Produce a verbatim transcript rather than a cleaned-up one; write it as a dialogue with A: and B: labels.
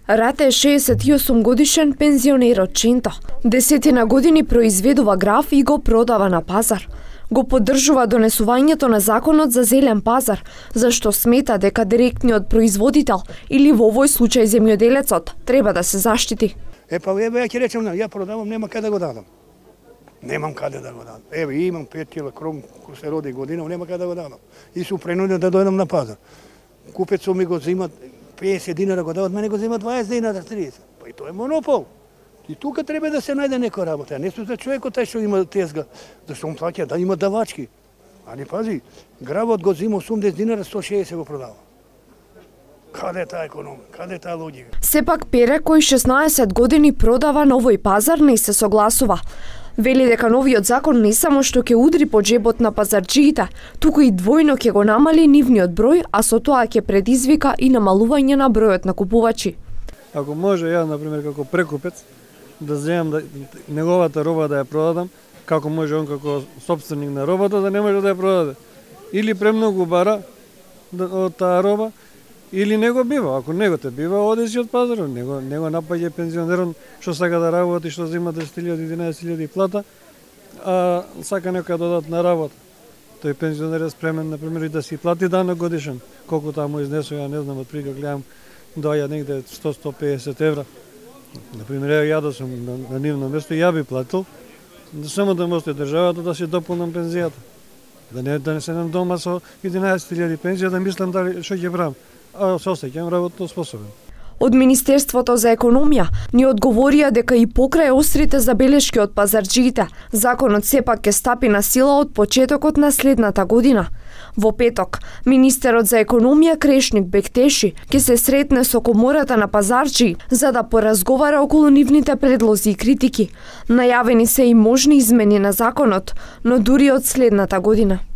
A: Рате е шеесет и осум годишен пензионер од Чинто. Десетина години произведува граф и го продава на пазар. Го поддржува донесувањето на законот за зелен пазар, зашто смета дека директниот производител или во овој случај земјоделецот треба да се заштити.
B: Е па еве ја ќе речем, ја продавам, нема каде да го дадам. Немам каде да го дадам. Еве имам пет кила кром кој се роди година, нема каде да го дадам. И су принуден да дојдам на пазар. Купецот ми го зема песет динара, го дават, мене го зема дваесет динара, тридесет. Па и тоа е монопол. И тука треба да се најде некоја работа. Не су за човекот тај што има тезга, зашто он плаќа да има давачки. Али пази, гравот го зема осумдесет динара, сто шеесет го продава. Каде е таа економија? Каде е таа логика?
A: Сепак Пере, кој шеснаесет години продава на овој пазар, не се согласува. Вели дека новиот закон не само што ќе удри по джебот на пазарчиите, туку и двојно ќе го намали нивниот број, а со тоа ќе предизвика и намалување на бројот на купувачи.
C: Ако може ја, например, како прекупец, да земам да, неговата роба да ја продадам, како може он како собственик на робата да не може да ја продаде. Или премногу бара од таа роба, или него бива. Ако него те бива, оде си од пазарот. Него, него напаѓа пензионерон што сака да работи, што зема десет илјади, единаесет илјади плата, а сака некоја додатна работа. Тој пензионер е спремен, например, и да си плати данок годишен. Колку таа му изнесува, ја не знам, од прика гледам, доаѓа негде сто до сто и песет евра. Например, ја да сум на, на нивно место, ја би платил, да само да може државата да си дополнам пензијата. Да не, да не седам дома со единаесет илјади пензија, да мислам дали што ќе правам. А се осеќам работно способен.
A: Од Министерството за економија ни одговорија дека и покрај острите забелешки од пазарџиите, законот сепак ќе стапи на сила од почетокот на следната година. Во петок, министерот за економија Крешник Бектеши ќе се сретне со комората на пазарџии за да поразговара околу нивните предлози и критики. Најавени се и можни измени на законот, но дури од следната година.